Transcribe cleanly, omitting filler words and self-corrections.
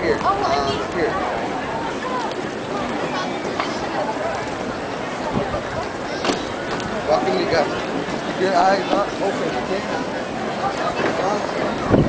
here. Here. Walk in, you got your eyes open, okay?